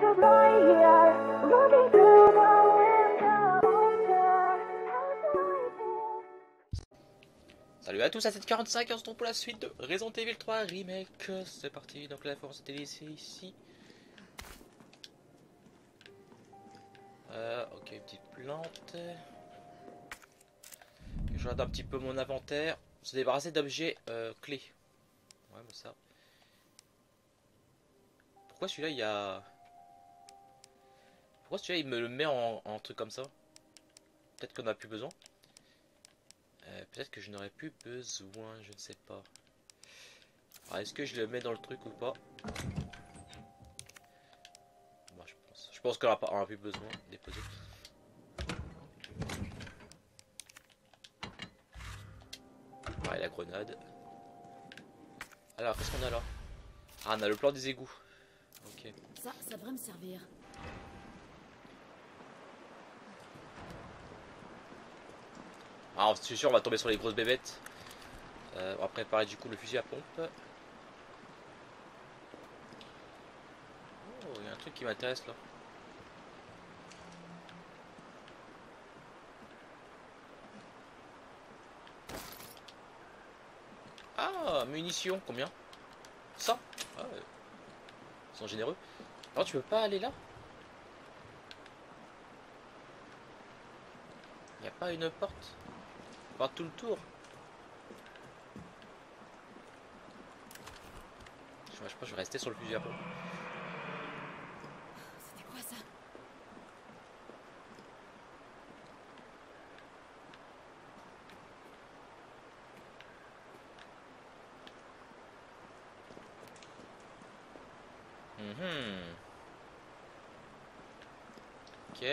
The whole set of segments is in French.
Salut à tous, à 745, on se retrouve pour la suite de Resident Evil 3 Remake. C'est parti, donc la force était laissée ici. Ok, une petite plante. Je regarde un petit peu mon inventaire. Se débarrasser d'objets clés. Ouais, mais ça. Pourquoi celui-là il y a. Pourquoi celui-là il me le met en truc comme ça? Peut-être qu'on n'a plus besoin. Peut-être que je n'aurais plus besoin, je ne sais pas. Est-ce que je le mets dans le truc ou pas? Bon, je pense qu'on n'aura plus besoin de déposer. Ouais, la grenade. Alors, qu'est-ce qu'on a là? Ah, on a le plan des égouts. Ok. Ça devrait me servir. Alors, je suis sûr, on va tomber sur les grosses bébêtes. On va préparer du coup le fusil à pompe. Oh, il y a un truc qui m'intéresse là. Ah, munitions, combien? 100. Ah, ouais. Ils sont généreux. Non, tu peux pas aller là? Il n'y a pas une porte? On va tout le tour. Je pense que je vais rester sur le fusil à pompe. C'était quoi ça? Ok.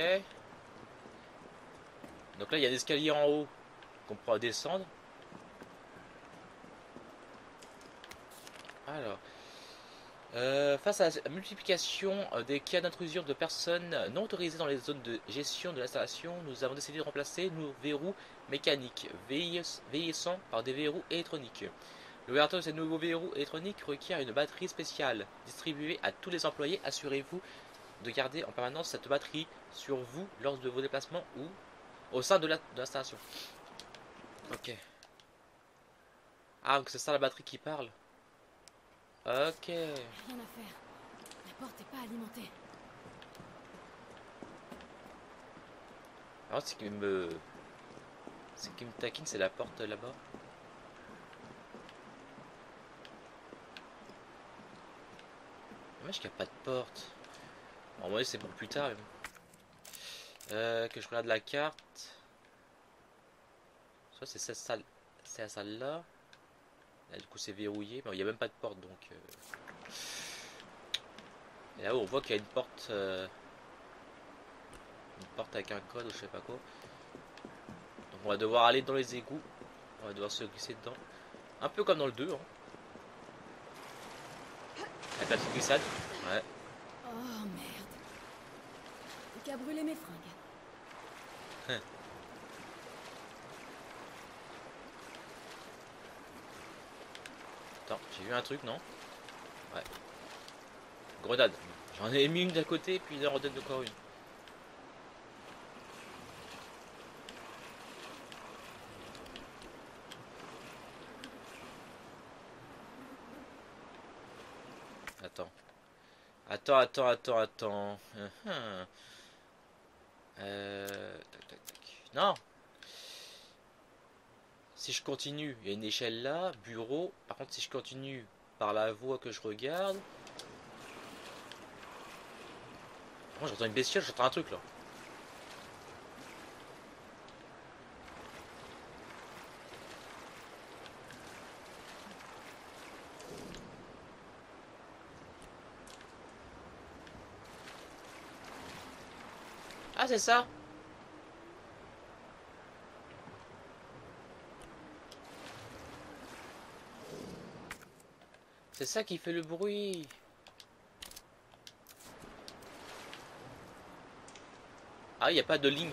Donc là, il y a des escaliers en haut qu'on pourra descendre. Alors, face à la multiplication des cas d'intrusion de personnes non autorisées dans les zones de gestion de l'installation, nous avons décidé de remplacer nos verrous mécaniques vieillissants par des verrous électroniques. L'ouverture de ces nouveaux verrous électroniques requiert une batterie spéciale distribuée à tous les employés. Assurez-vous de garder en permanence cette batterie sur vous lors de vos déplacements ou au sein de l'installation. Ok. Ah, donc c'est ça la batterie qui parle. Ok. Rien à faire. La porte n'est pas alimentée. Alors, ce qui me taquine, c'est la porte là-bas. Dommage qu'il n'y a pas de porte. En vrai, c'est pour plus tard. Mais bon. Que je regarde la carte. Soit c'est cette salle, c'est la salle là. Là, du coup, c'est verrouillé. Mais il n'y a même pas de porte donc. Et là, on voit qu'il y a une porte. Une porte avec un code ou je sais pas quoi. Donc, on va devoir aller dans les égouts. On va devoir se glisser dedans. Un peu comme dans le 2. Hein. Avec la petite glissade. Ouais. Oh merde. J'ai qu'à brûler mes fringues. Attends, j'ai vu un truc, non? Ouais. Grenade. J'en ai mis une d'un côté, puis il en redonne encore une. Attends. Attends. Tac, tac, tac. Non! Si je continue, il y a une échelle là, bureau. Par contre, si je continue par la voie que je regarde... Moi, j'entends une bestiole, j'entends un truc là. Ah, c'est ça! C'est ça qui fait le bruit! Ah, il n'y a pas de ligne.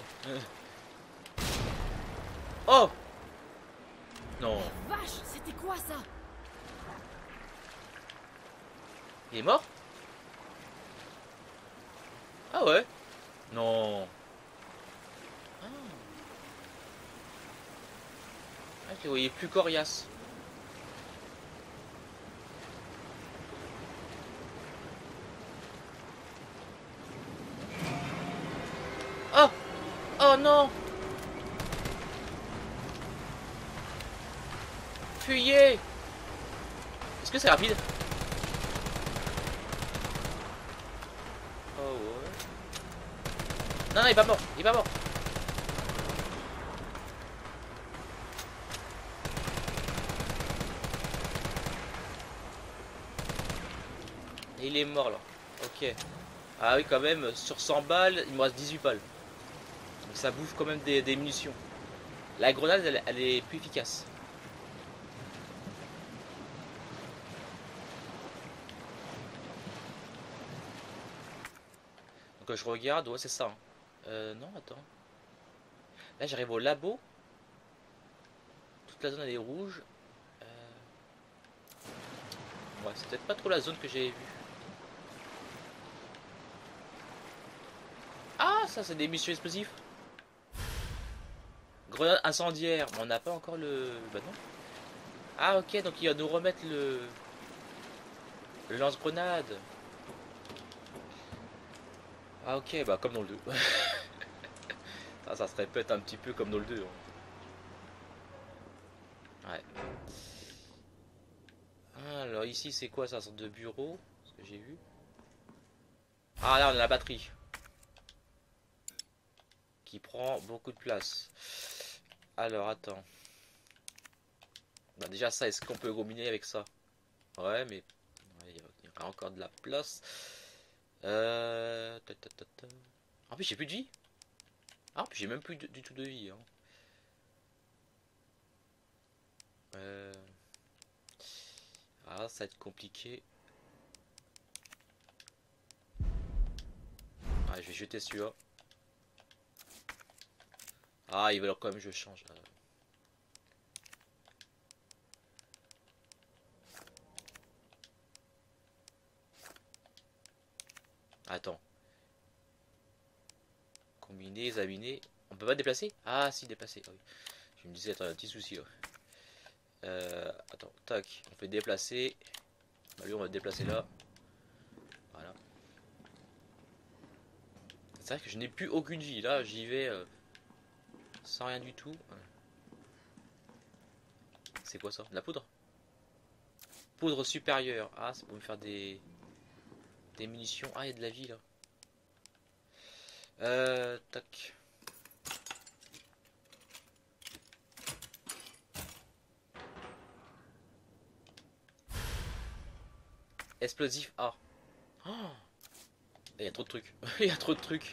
Oh! Non. Vache, c'était quoi ça? Il est mort? Ah ouais? Non. Ah, ah, je les voyais plus coriaces. Oh! Oh non! Fuyez! Est-ce que c'est rapide? Oh ouais. Non, non, il est pas mort. Il est pas mort. Il est mort là. Ok. Ah oui, quand même, sur 100 balles, il me reste 18 balles. Donc ça bouffe quand même des munitions. La grenade, elle est plus efficace. Donc je regarde, ouais, c'est ça, hein. Non, attends. Là, j'arrive au labo. Toute la zone, elle est rouge. Euh, Ouais, c'est peut-être pas trop la zone que j'avais vue. Ah, ça, c'est des missions explosives. Grenade incendiaire. On n'a pas encore le... Bah non. Ah, ok, donc il va nous remettre le lance-grenade. Ah, ok, bah comme dans le 2. Ça se répète un petit peu comme dans le 2, hein. Ouais. Alors ici, c'est quoi ça? Sorte de bureau? Ce que j'ai vu. Ah, là, on a la batterie. Qui prend beaucoup de place. Alors, attends. Bah, déjà, ça, est-ce qu'on peut combiner avec ça? Ouais, mais ouais, il y aura encore de la place. En plus, j'ai plus de vie. Ah, en plus, j'ai même plus du tout de vie, hein. Euh, Ah, ça va être compliqué. Ah, je vais jeter celui-là. Ah, il va alors quand même que je change. Attends. Combiner, examiner. On peut pas déplacer? Ah, si, déplacer. Ah oui. Je me disais, attends, il y a un petit souci là. Attends, tac. On fait déplacer. Bah, lui, on va le déplacer là. Voilà. C'est vrai que je n'ai plus aucune vie. Là, j'y vais sans rien du tout. C'est quoi ça? De la poudre? Poudre supérieure. Ah, c'est pour me faire des munitions. Ah, il y a de la vie là. Tac. Explosif A. Oh, il y a trop de trucs. Il y a trop de trucs.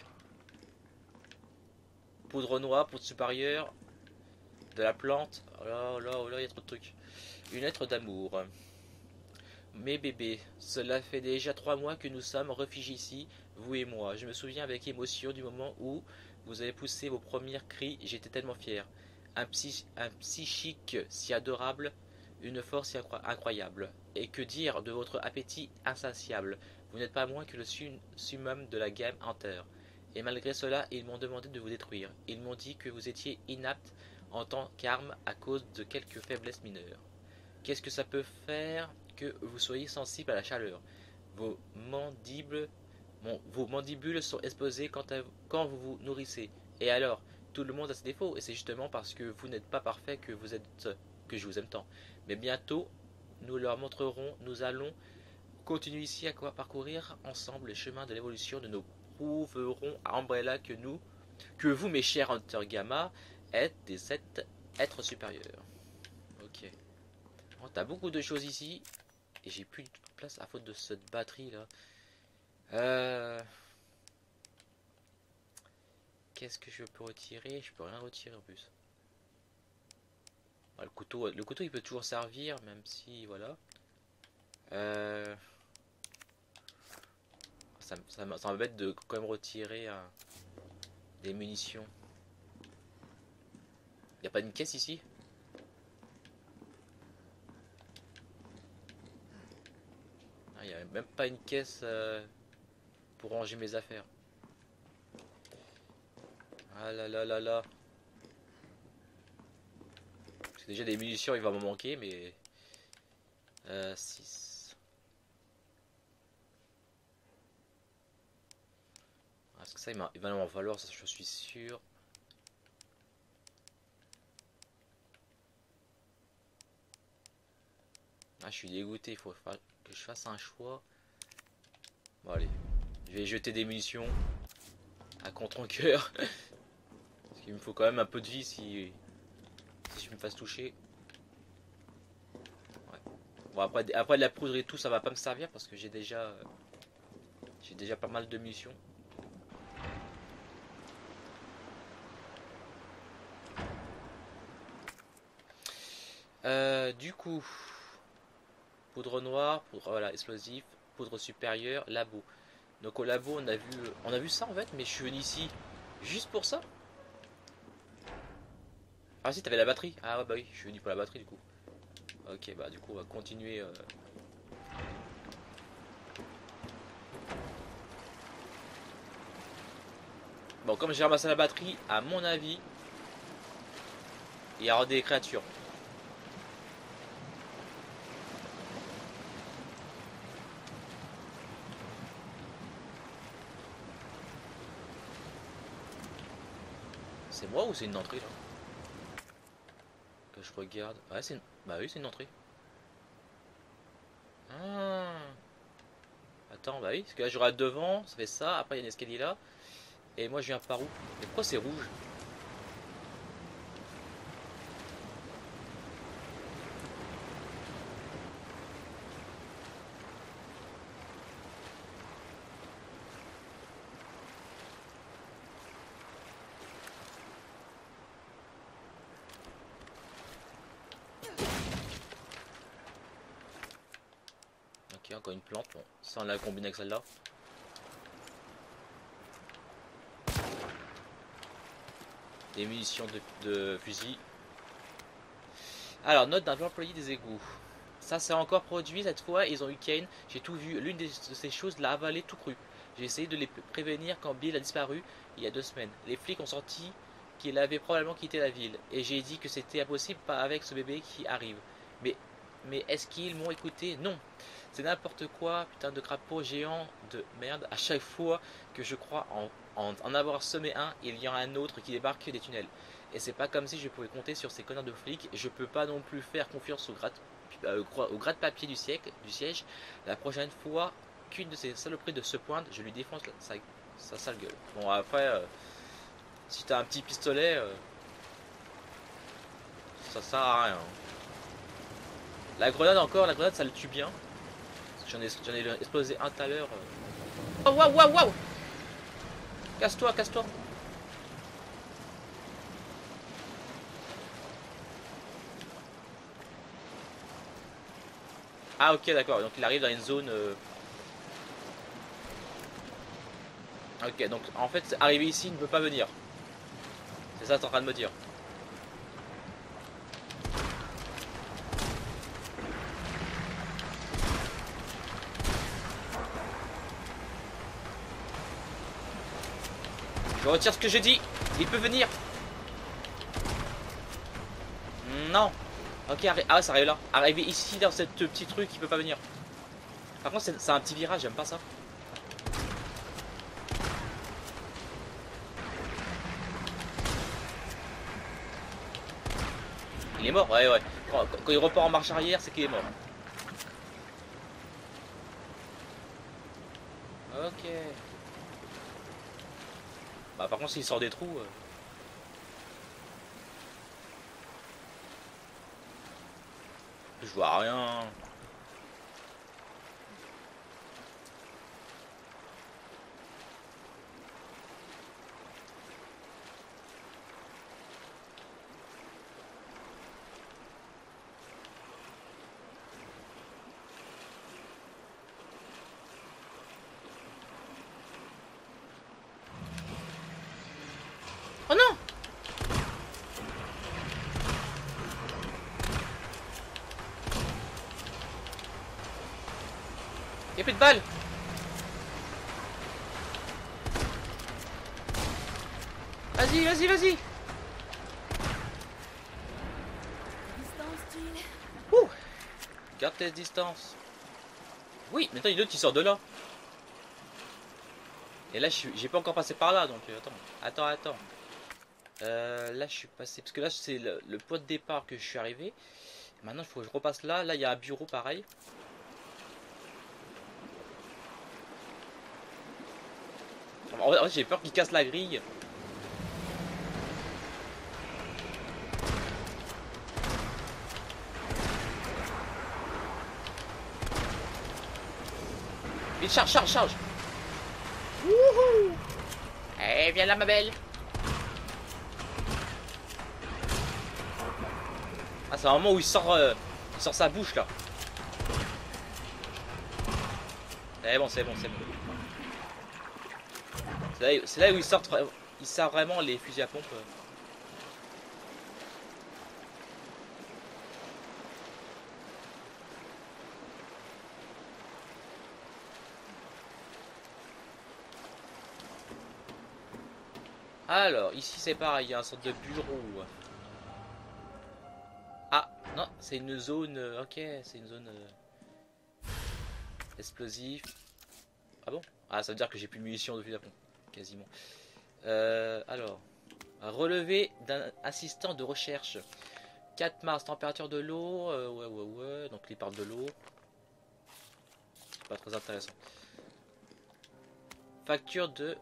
Poudre noire, poudre supérieure, de la plante. Oh là, oh là, oh là, il y a trop de trucs. Une lettre d'amour. Mes bébés, cela fait déjà 3 mois que nous sommes réfugiés ici, vous et moi. Je me souviens avec émotion du moment où vous avez poussé vos premiers cris, j'étais tellement fier. Un psychique si adorable, une force si incroyable. Et que dire de votre appétit insatiable? Vous n'êtes pas moins que le summum de la gamme Hunter. Et malgré cela, ils m'ont demandé de vous détruire. Ils m'ont dit que vous étiez inapte en tant qu'arme à cause de quelques faiblesses mineures. Qu'est-ce que ça peut faire que vous soyez sensible à la chaleur? Vos mandibles, vos mandibules sont exposées quand vous vous nourrissez. Et alors, tout le monde a ses défauts, et c'est justement parce que vous n'êtes pas parfait que je vous aime tant. Mais bientôt, nous leur montrerons, nous allons continuer ici à parcourir ensemble le chemin de l'évolution de nos prouverons à Umbrella que vous, mes chers Hunter Gamma, êtes des êtres supérieurs. Ok. Bon, t'as beaucoup de choses ici. Et j'ai plus de place à faute de cette batterie là. Euh... Qu'est-ce que je peux retirer? Je peux rien retirer en plus. Ah, le couteau il peut toujours servir, même si voilà. Euh... Ça m'embête de quand même retirer des munitions. Y a pas une caisse ici? Ah, y a même pas une caisse pour ranger mes affaires. Ah là là là là. Parce que déjà des munitions il va m'en manquer mais... 6. Parce que ça il va m'en falloir, ça je suis sûr. Ah je suis dégoûté, il faut que je fasse un choix. Bon allez, je vais jeter des munitions à contre-cœur. Parce qu'il me faut quand même un peu de vie si je me fasse toucher. Ouais. Bon après de la poudre et tout ça va pas me servir parce que j'ai déjà pas mal de munitions. Du coup, poudre noire, poudre voilà, explosif, poudre supérieure, labo. Donc au labo on a vu ça en fait, mais je suis venu ici juste pour ça. Ah si t'avais la batterie. Ah ouais bah oui, je suis venu pour la batterie du coup. Ok bah du coup on va continuer. Bon comme j'ai ramassé la batterie, à mon avis, il y aura des créatures. C'est moi ou c'est une entrée là? Que je regarde. Ouais c'est une... Bah oui c'est une entrée. Ah. Attends bah oui, parce que là j'aurai devant, ça fait ça, après il y a un escalier là. Et moi je viens par où? Mais pourquoi c'est rouge? Ok encore une plante, bon ça on l'a combiné avec celle-là. Des munitions de fusil. Alors, note d'un employé des égouts. Ça s'est encore produit cette fois, ils ont eu Kane. J'ai tout vu. L'une de ces choses l'a avalé tout cru. J'ai essayé de les prévenir quand Bill a disparu il y a 2 semaines. Les flics ont senti qu'il avait probablement quitté la ville. Et j'ai dit que c'était impossible, pas avec ce bébé qui arrive. Mais, mais est-ce qu'ils m'ont écouté? Non. C'est n'importe quoi, putain de crapaud géant de merde. À chaque fois que je crois en avoir semé un, il y en a un autre qui débarque des tunnels. Et c'est pas comme si je pouvais compter sur ces connards de flics. Je peux pas non plus faire confiance au gratte-papier du siège. La prochaine fois qu'une de ces saloperies de se pointe, je lui défonce sa sale gueule. Bon après, si t'as un petit pistolet, ça sert à rien. La grenade ça le tue bien. J'en ai explosé un tout à l'heure. Oh waouh waouh waouh! Casse-toi, casse-toi! Ah ok d'accord, donc il arrive dans une zone... Ok, donc en fait arriver ici il ne peut pas venir. C'est ça que t'es en train de me dire. Je retire ce que j'ai dit. Il peut venir. Non. Ok, ah ça arrive là. Arriver ici dans ce petit truc il peut pas venir. Par contre c'est un petit virage, j'aime pas ça. Il est mort, ouais ouais. Quand il repart en marche arrière c'est qu'il est mort. Ok. Bah par contre s'il sort des trous... je vois rien. Oh non! Y'a plus de balles! Vas-y, vas-y, vas-y. Distance, Jill. Ouh. Garde tes distances. Oui, maintenant il y a d'autres qui sortent de là. Et là, j'ai pas encore passé par là, donc attends. Là, je suis passé, parce que là, c'est le point de départ que je suis arrivé. Maintenant, il faut que je repasse là. Là, il y a un bureau pareil. En fait, j'ai peur qu'il casse la grille. Vite, charge. Wouhou. Eh, viens là, ma belle. Ah, c'est un moment où il sort sa bouche là. C'est bon. C'est là où il sort vraiment les fusils à pompe. Alors, ici c'est pareil, il y a un sorte de bureau. Ah, non, c'est une zone. Ok, c'est une zone explosive. Ah bon? Ah, ça veut dire que j'ai plus de munitions de fusil à pompe. Quasiment. Alors, relevé d'un assistant de recherche. 4 mars, température de l'eau. Ouais. Donc, il parle de l'eau. Pas très intéressant. Facture de.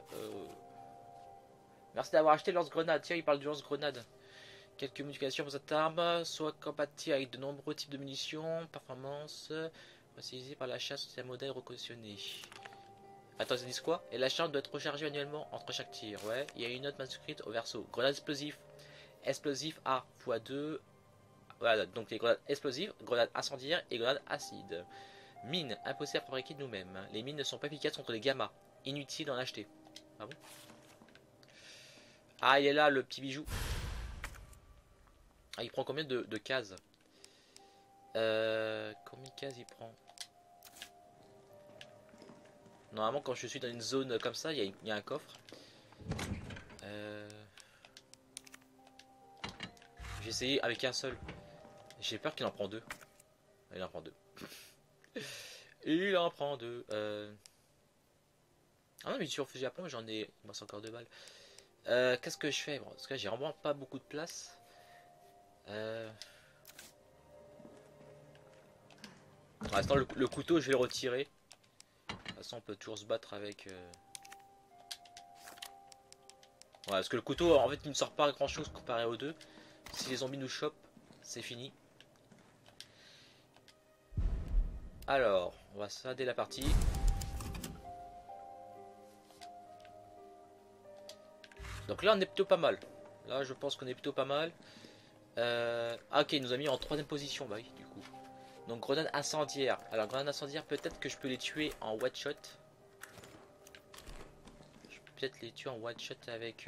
Merci d'avoir acheté lance-grenade. Tiens, il parle du lance-grenade. Quelques modifications pour cette arme, soit compatible avec de nombreux types de munitions, performance, utilisée par la chasse d'un modèle reconditionné. Attends, ils disent quoi? Et la charge doit être rechargée annuellement entre chaque tir. Ouais, il y a une note manuscrite au verso. Grenade explosive. Explosif A x2. Voilà, donc les grenades explosives, grenades incendiaires et grenades acides. Mines, impossible à fabriquer de nous-mêmes. Les mines ne sont pas efficaces contre les gammas. Inutile d'en acheter. Ah bon? Ah, il est là le petit bijou. Ah, il prend combien de cases? Combien de cases il prend? Normalement, quand je suis dans une zone comme ça, il y a un coffre. J'ai essayé avec un seul. J'ai peur qu'il en prend deux. Il en prend deux. Il en prend deux. Ah non, mais sur fusil à pompe, j'en ai. Il me reste encore 2 balles. Qu'est-ce que je fais? Bon, parce que j'ai vraiment pas beaucoup de place. Pour l'instant, le couteau, je vais le retirer. De toute façon, on peut toujours se battre avec. Ouais, parce que le couteau, en fait, il ne sort pas grand chose comparé aux deux. Si les zombies nous chopent, c'est fini. Alors, on va scinder la partie. Donc là, on est plutôt pas mal. Là, je pense qu'on est plutôt pas mal. Ah, ok, il nous a mis en 3ème position, bah oui, du coup. Donc, grenade incendiaire. Alors, grenade incendiaire, peut-être que je peux les tuer en one shot. Je peux peut-être les tuer en one shot avec.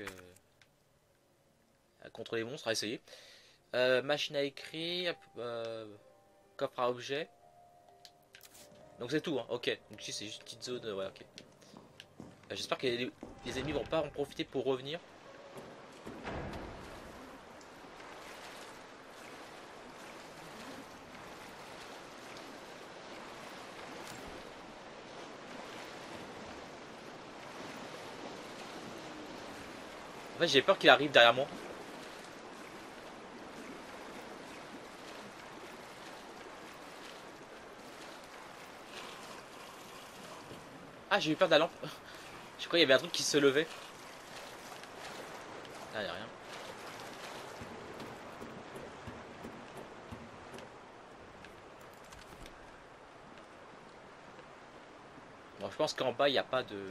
Contre les monstres, à essayer. Machine à écrire. Coffre à objets. Donc, c'est tout, hein. Ok. Donc, ici, c'est juste une petite zone. Ouais, ok. J'espère que les ennemis vont pas en profiter pour revenir. En fait, j'ai peur qu'il arrive derrière moi. Ah, j'ai eu peur de la lampe. Je crois qu'il y avait un truc qui se levait. Ah, y'a rien. Bon, je pense qu'en bas, il n'y a pas de...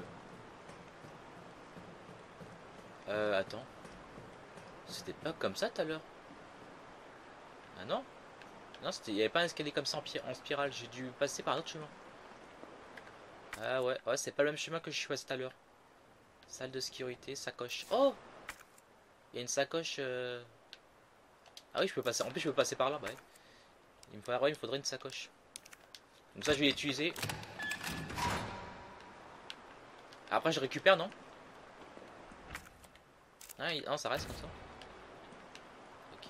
Attends. C'était pas comme ça tout à l'heure. Ah non? Non, il n'y avait pas un escalier comme ça en spirale. J'ai dû passer par un autre chemin. Ah ouais, c'est pas le même chemin que je suis passé tout à l'heure. Salle de sécurité, sacoche. Oh! Il y a une sacoche... Ah oui, je peux passer. En plus, je peux passer par là, bah ouais. Il me faudrait une sacoche. Donc ça, je vais l'utiliser. Après, je récupère, non? Ah, non, ça reste comme ça. Ok.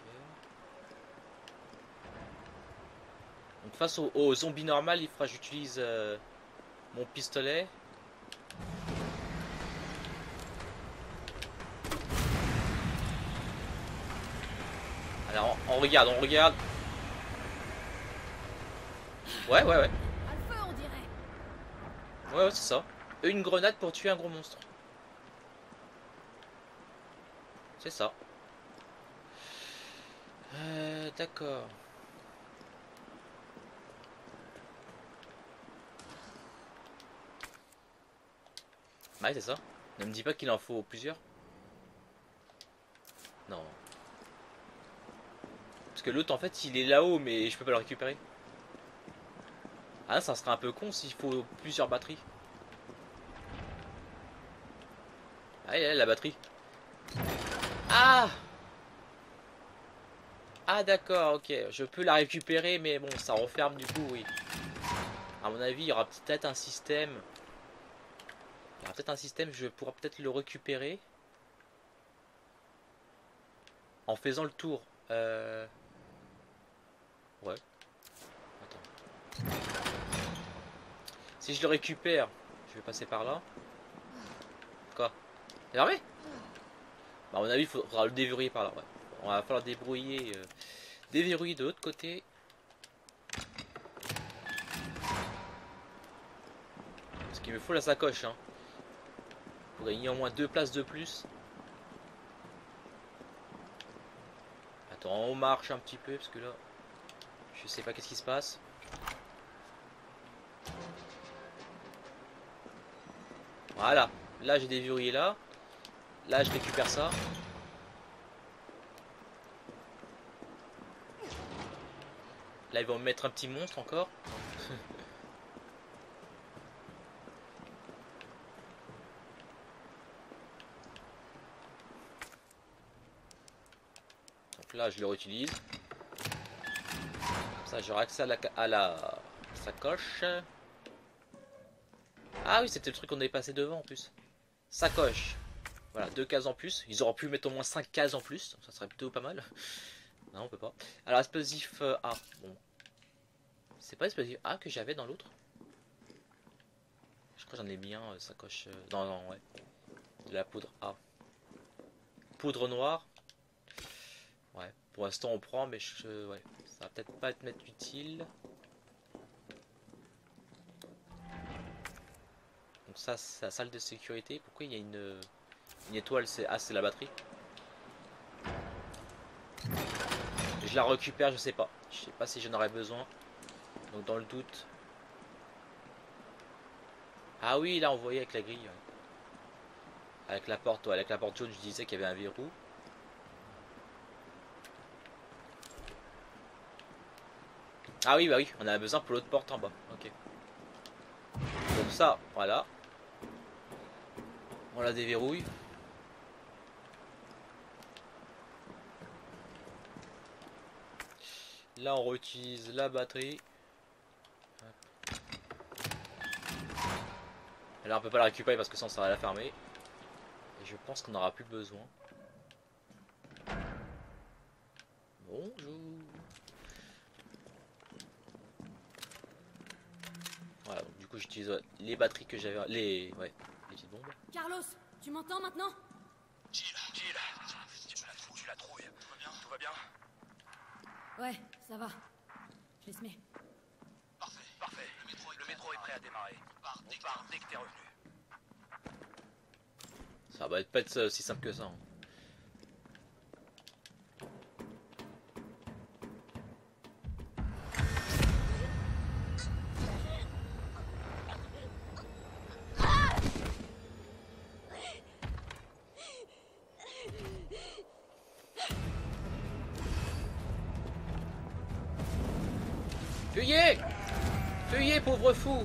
Donc face au zombie normal, il faudra que j'utilise mon pistolet. Alors on regarde, on regarde. Ouais, ouais, ouais. À le feu, on dirait. Ouais, ouais, c'est ça. Une grenade pour tuer un gros monstre. C'est ça. D'accord. Ouais, c'est ça. Ne me dis pas qu'il en faut plusieurs. Non. Parce que l'autre, en fait, il est là-haut, mais je peux pas le récupérer. Ah, ça serait un peu con s'il faut plusieurs batteries. Ah, il est là, la batterie. Ah! Ah, d'accord, ok. Je peux la récupérer, mais bon, ça referme du coup, oui. À mon avis, il y aura peut-être un système. Il y aura peut-être un système, je pourrais peut-être le récupérer. En faisant le tour. Ouais. Attends. Si je le récupère, je vais passer par là. Quoi? C'est fermé? Bah, à mon avis, il faudra le déverrouiller par là. Ouais. On va falloir débrouiller, déverrouiller de l'autre côté. Parce qu'il me faut la sacoche. Hein. Pour gagner au moins 2 places de plus. Attends, on marche un petit peu parce que là, je sais pas qu'est-ce qui se passe. Voilà. Là, j'ai déverrouillé là. Là, je récupère ça. Là, ils vont me mettre un petit monstre encore. Donc là, je le réutilise. Comme ça, j'aurai accès à la sacoche. Ah oui, c'était le truc qu'on avait passé devant en plus. Sacoche. Voilà, 2 cases en plus. Ils auraient pu mettre au moins 5 cases en plus. Ça serait plutôt pas mal. Non, on peut pas. Alors, explosif A. Bon. C'est pas l'explosif A que j'avais dans l'autre. Je crois que j'en ai mis un, sacoche. Non, non, ouais. De la poudre A. Poudre noire. Ouais. Pour l'instant, on prend, mais ouais. Ça va peut-être pas être utile. Donc ça, c'est la salle de sécurité. Pourquoi il y a une étoile? C'est la batterie. Je la récupère, je sais pas. Je sais pas si j'en aurais besoin. Donc dans le doute. Ah oui, là on voyait avec la grille. Ouais. Avec la porte, ouais, avec la porte jaune, je disais qu'il y avait un verrou. Ah oui, bah oui, on a besoin pour l'autre porte en bas. Ok. Donc ça, voilà. On la déverrouille. Là, on réutilise la batterie. Et là, on peut pas la récupérer parce que sinon ça va la fermer. Et je pense qu'on n'aura plus besoin. Bonjour. Voilà, donc du coup j'utilise les batteries que j'avais, les petites bombes. Carlos, tu m'entends maintenant? Jill, tu la trouilles. Tout va bien? Ouais, ça va. Je les mets. Parfait. Le métro est prêt à démarrer. On part dès que t'es revenu. Ça va pas être si simple que ça. Hein. Fuyez! Fuyez, pauvre fou!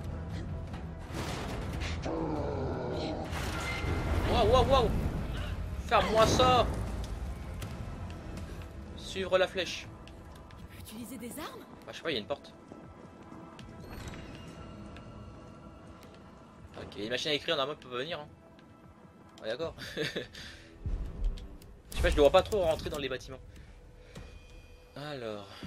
Waouh, waouh, waouh! Ferme-moi ça! Suivre la flèche. Tu peux utiliser des armes? Bah, je sais pas, il y a une porte. Ok, les machines à écrire, normalement, peuvent pas venir. Hein. Ouais, d'accord. sais pas, je ne vois pas trop rentrer dans les bâtiments. Alors...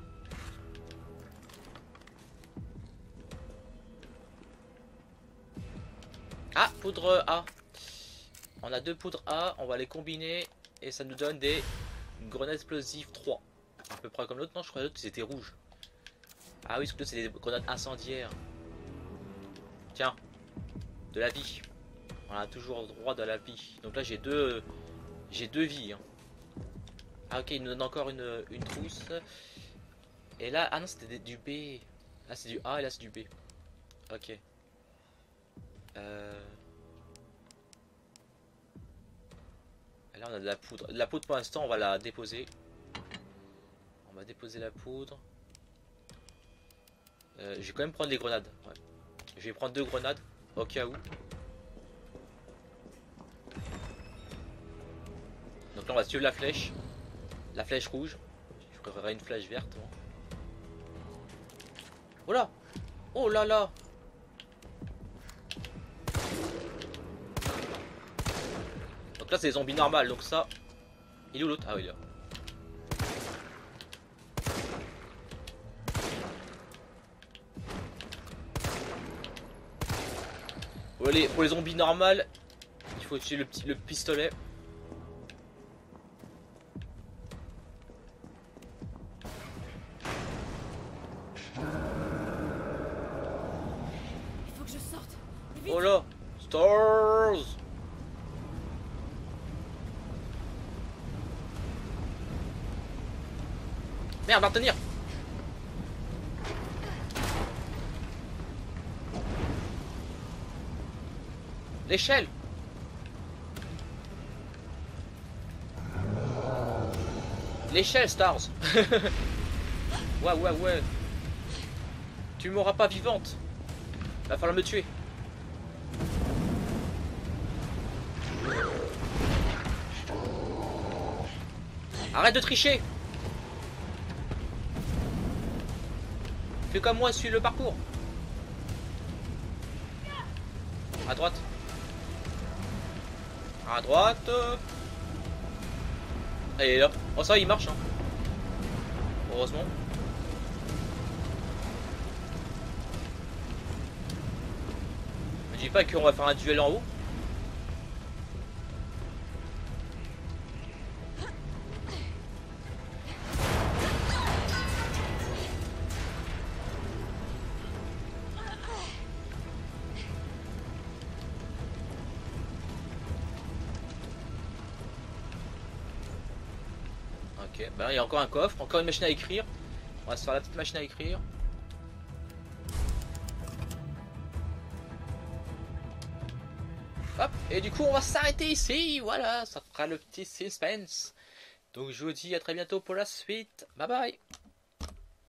Ah, poudre A. On a 2 poudres A, on va les combiner et ça nous donne des grenades explosives 3. À peu près comme l'autre, non, je crois que l'autre c'était rouge. Ah oui, ce que c'est des grenades incendiaires. Tiens, de la vie. On a toujours droit de la vie. Donc là j'ai deux vies. Hein. Ah ok, il nous donne encore une trousse. Et là, ah non, c'était du B. Là c'est du A et là c'est du B. Ok. Là on a de la poudre. La poudre pour l'instant on va la déposer. On va déposer la poudre. Je vais quand même prendre les grenades. Ouais. Je vais prendre 2 grenades au cas où. Donc là on va suivre la flèche. La flèche rouge. Je préférerais une flèche verte. Moi. Oh là! Oh là là! Donc là c'est des zombies normales. Donc ça... Il est où l'autre? Ah oui, là. Pour les zombies normales, il faut tuer le pistolet. Il faut que je sorte. Vite. Oh là, Stars. Merde, à tenir. L'échelle. L'échelle, Stars. Ouais. Tu m'auras pas vivante. Va falloir me tuer. Arrête de tricher. Fais comme moi, suis le parcours. À droite. À droite. Et là. Oh ça il marche hein. Heureusement. Me dis pas qu'on va faire un duel en haut. Ok, ben il y a encore un coffre, encore une machine à écrire. On va se faire la petite machine à écrire. Hop, et du coup on va s'arrêter ici, voilà, ça fera le petit suspense. Donc je vous dis à très bientôt pour la suite, bye bye.